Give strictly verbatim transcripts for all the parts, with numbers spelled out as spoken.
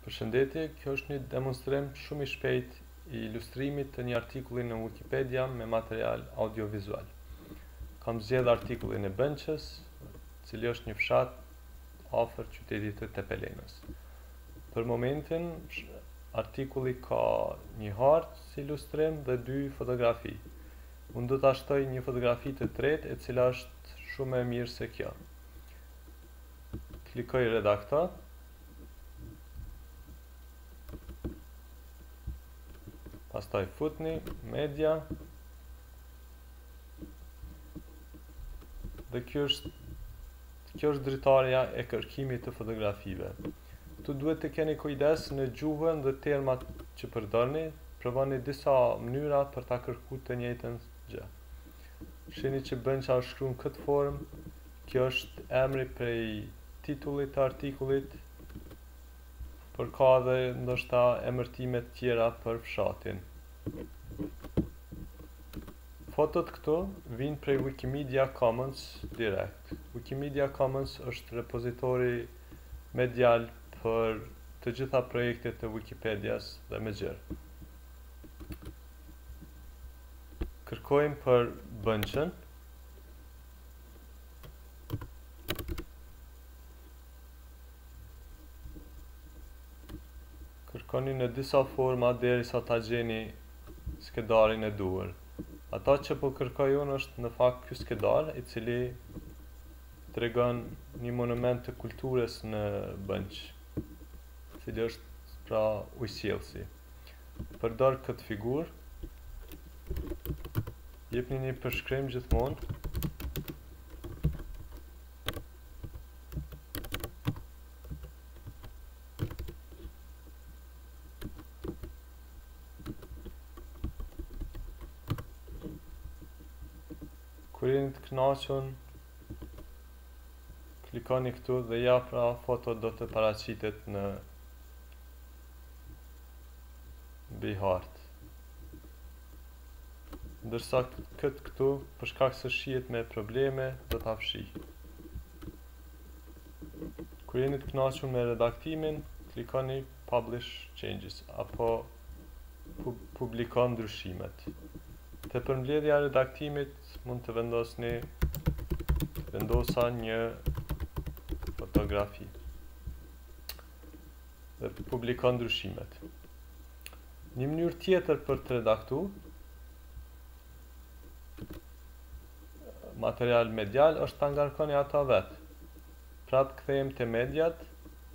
Përshëndetje, kjo është një demonstrim shumë i shpejt i ilustrimit të një artikulli në Wikipedia me material audiovizual. Kam zgjedhur artikullin e Bënçës, i cili është një fshat afër qytetit të Tepelenës. Për momentin, artikulli ka një hartë si ilustrim dhe dy fotografi. Unë do ta shtoj një fotografi të tretë, e cila është shumë e mirë se kjo. Klikoj redaktor. Pastaj futni, media, dhe kjo është, kjo është dritarja e kërkimit të fotografive. Tu duhet të keni kujdes në gjuhën dhe termat që përdorni, provoni disa mënyra për ta kërkuar të njëjtën gjë. Shihni që Bënça është shkruar në këtë formë, kjo është emri prej titullit të artikullit, por ka dhe ndoshta emërtime të tjera për fshatin. Fotot këtu vijnë prej Wikimedia Commons direkt. Wikimedia Commons është repozitori medial për të gjitha projektet të Wikipedias dhe me gjërë. Kërkojmë për Bënçën. Kërkoni në disa forma derisa ta gjeni skedarin e duhur. Ata që po kërkoj unë është në fakt ky skedar, i cili tregon një monument të kulturës në Bënç, i cili është pra ujësjellsi. Përdor këtë figurë, jepni një përshkrim gjithmonë. Kur jeni të kënaqur, klikoni këtu dhe ja pra foto do të paraqitet në mbi hartë. Ndërsa këtë këtu, për shkak se shihet me probleme, do ta fshij. Kur jeni të kënaqur me redaktimin, klikoni Publish Changes apo publiko ndryshimet. Te përmbledhja e redaktimit mund të vendosni vendosa një fotografi dhe publiko ndryshimet. Një mënyrë tjetër për të redaktuar material medial është ta ngarkoni ata vetë. Prap kthehemi te mediat,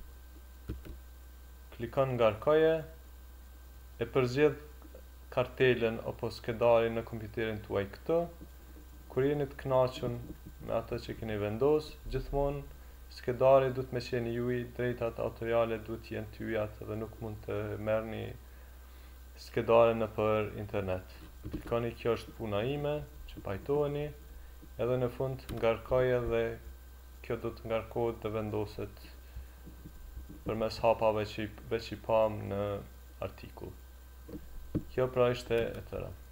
klikon ngarkoje, e përzgjedh kartelën apo skedarin në kompjuterin tuaj këtu. Kur jeni të kënaqur me atë që keni vendos, gjithmonë skedari duhet me qenë juaj, drejtat autoriale duhet jenë tyjat dhe nuk mund të merrni skedaren nëpër internet. Klikoni kjo është puna ime, që pajtoheni, edhe në fund ngarkoje dhe kjo do të ngarkohet dhe vendoset përmes hapave që veç i pam në artikull. Kjo pra ishte e tëra.